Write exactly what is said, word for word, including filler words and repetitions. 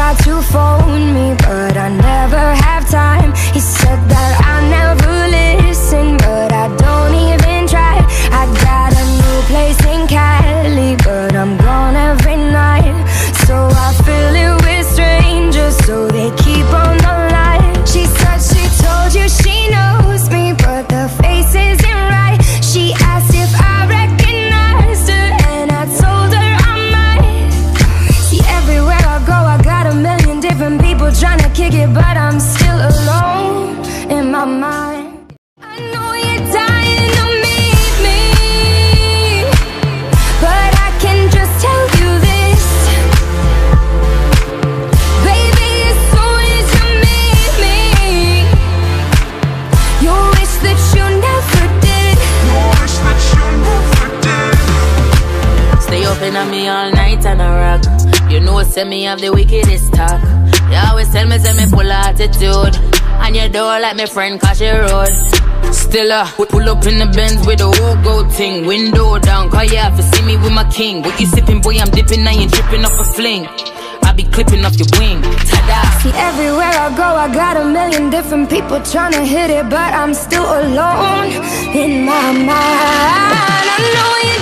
tried to phone me, but I never have time. He said that I never listen, but I don't even try. I got a new place in Cali, but I'm gone every night. So I fill it with strangers, so they keep on the line. She said she told you she knows me, but the face isn't right. She asked if I recognized her, and I told her I might. See, everywhere I go I got a million different people trying to kick it, but I'm still alone in my mind. I know you're dying to meet me, but I can just tell you this, baby, as soon as you meet me, you wish that you never did. You wish that you never did. Stay open on me all night and a rock. You know, send me have the wickedest talk. You always tell me, say me full of attitude, and you don't like me friend cause she road. Still uh, pull up in the Benz with the whole gold thing. Window down, cause you have to see me with my king. What you sipping, boy, I'm dipping, I ain't dripping off a fling. I be clipping off your wing, ta-da. See, everywhere I go I got a million different people trying to hit it, but I'm still alone in my mind. I know you